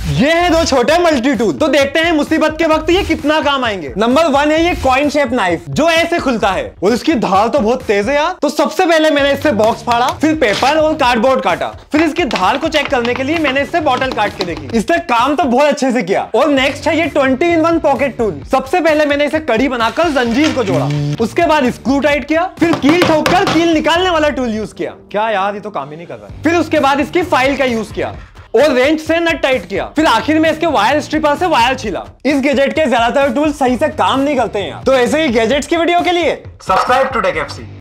ये है दो छोटे मल्टी टूल। तो देखते हैं मुसीबत के वक्त ये कितना काम आएंगे। नंबर 1 है ये कॉइन शेप नाइफ, जो ऐसे खुलता है और इसकी धार तो बहुत तेज है यार। तो सबसे पहले मैंने इससे बॉक्स फाड़ा, फिर पेपर और कार्डबोर्ड काटा, फिर इसकी धार को चेक करने के लिए मैंने इससे बॉटल काट के देखी। इसने काम तो बहुत अच्छे से किया। और नेक्स्ट है ये 20-in-1 पॉकेट टूल। सबसे पहले मैंने इसे कड़ी बनाकर जंजीर को जोड़ा, उसके बाद स्क्रू टाइट किया, फिर कील ठोककर कील निकालने वाला टूल यूज किया। क्या यार, ये तो काम ही नहीं कर रहा। फिर उसके बाद इसकी फाइल का यूज किया और रेंच से नट टाइट किया। फिर आखिर में इसके वायर स्ट्रिपर से वायर छीला। इस गैजेट के ज्यादातर टूल सही से काम नहीं करते हैं यार। तो ऐसे ही गैजेट्स की वीडियो के लिए सब्सक्राइब टू टेक एफसी।